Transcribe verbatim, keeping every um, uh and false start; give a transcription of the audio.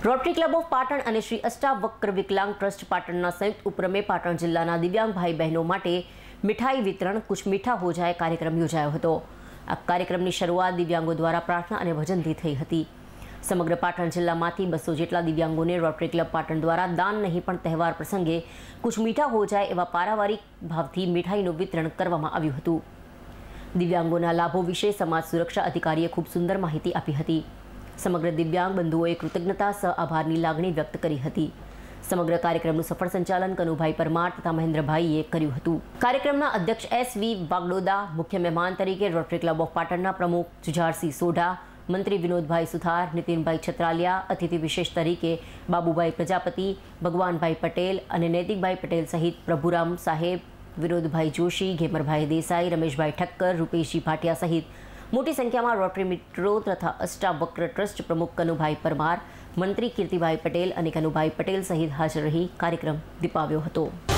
Rotary club of Patan અને શ્રી અષ્ટાવક્ર વિકલાંગ trust પાટણના સંયુક્ત ઉપક્રમે પાટણ જિલ્લાના દિવ્યાંગ ભાઈ બહેનો માટે મીઠાઈ વિતરણ કુછ મીઠા હો જાય કાર્યક્રમ યોજાયો હતો। આ કાર્યક્રમની શરૂઆત દિવ્યાંગો દ્વારા પ્રાર્થના અને ભજનથી થઈ હતી। સમગ્ર પાટણ જિલ્લામાંથી બસો જેટલા દિવ્યાંગોને રોટરી ક્લબ પાટણ દ્વારા દાન નહીં પણ તહેવાર પ્રસંગે કુછ મીઠા હો જાય એવા પારિવારિક ભાવથી મીઠાઈનું વિતરણ કરવામાં આવ્યું હતું। દિવ્યાંગોના લાભો વિશે સમાજ સુરક્ષા અધિકારીએ ખૂબ સુંદર માહિતી આપી હતી। સમગ્ર દિવ્યાંગ બંધુઓએ કૃતજ્ઞતા સહ આભારની લાગણી વ્યક્ત કરી હતી। સમગ્ર કાર્યક્રમનું સફળ સંચાલન કનુભાઈ પરમાર તથા મહેન્દ્રભાઈએ કર્યું હતું। કાર્યક્રમના અધ્યક્ષ એસ વી વાગડોદા, મુખ્ય મહેમાન તરીકે રોટરી ક્લબ ઓફ પાટણના પ્રમુખ જુઝારસિંહ સોઢા, મંત્રી વિનોદભાઈ સુથાર, નીતિનભાઈ છત્રાલિયા, અતિથિ વિશેષ તરીકે બાબુભાઈ પ્રજાપતિ, ભગવાનભાઈ પટેલ અને નૈતિકભાઈ પટેલ સહિત પ્રભુરામ સાહેબ, વિનોદભાઈ જોશી, ઘેમરભાઈ દેસાઈ, રમેશભાઈ ઠક્કર, રૂપેશજી ભાટિયા સહિત મોટી સંખ્યામાં રોટરી મિત્રો તથા અષ્ટાવક્ર ટ્રસ્ટ પ્રમુખ કનુભાઈ પરમાર, મંત્રી કીર્તિભાઈ પટેલ અને કનુભાઈ પટેલ સહિત હાજર રહી કાર્યક્રમ દીપાવ્યો હતો।